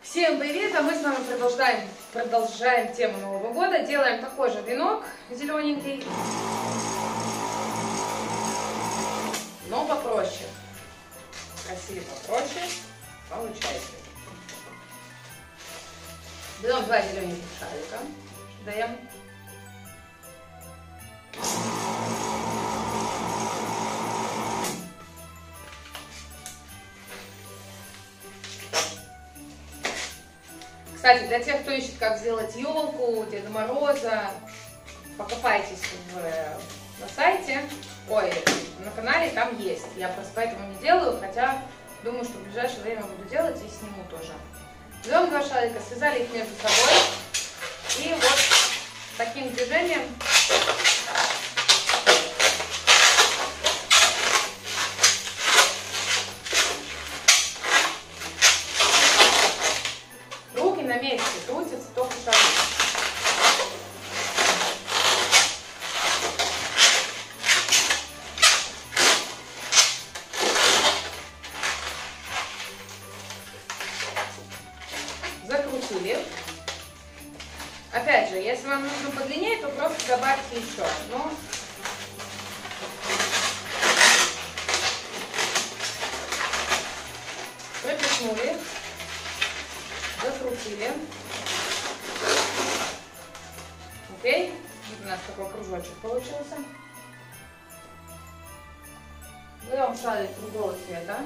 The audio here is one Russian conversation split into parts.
Всем привет! А мы с вами продолжаем тему Нового года. Делаем такой же венок зелененький, но попроще. Красиво попроще. Получайте. Берем 2 зелененьких шарика. Даем. Кстати, для тех, кто ищет, как сделать елку, Деда Мороза, покопайтесь на сайте, на канале, там есть. Я просто поэтому не делаю, хотя думаю, что в ближайшее время буду делать и сниму тоже. Берем 2 шарика, связали их между собой и вот таким движением на месте крутится только шарик. Закрутили. Опять же, если вам нужно подлиннее, то просто добавьте еще одно. Пропихнули. Закрутили. Окей. Вот у нас такой кружочек получился. Берем шарик другого цвета.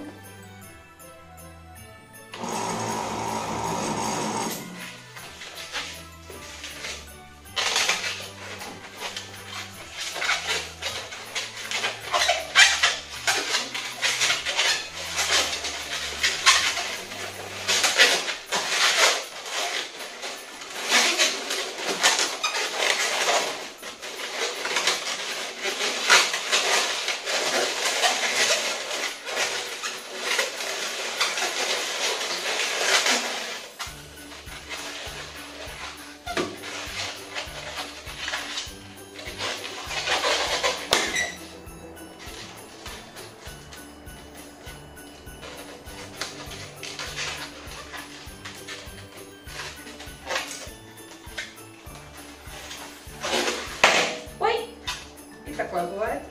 Такое бывает.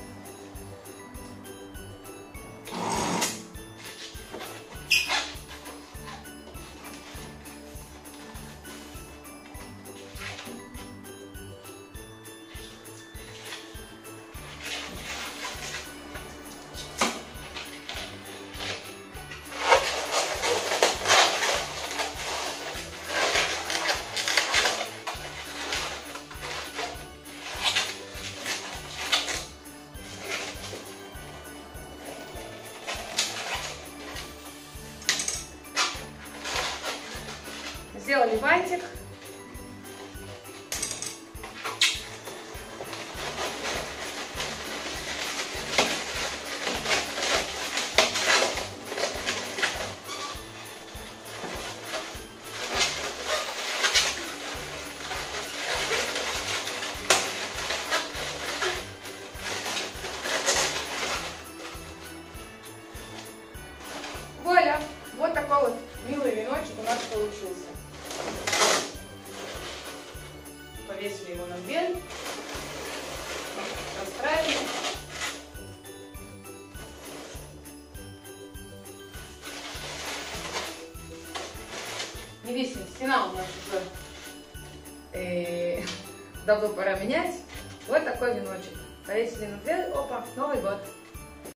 Сделали бантик. Вуаля! Вот такой вот милый веночек у нас получился. Повесили его на дверь, расправили. Не висит, стена у нас уже давно пора менять. Вот такой веночек. Повесили на дверь, опа, Новый год.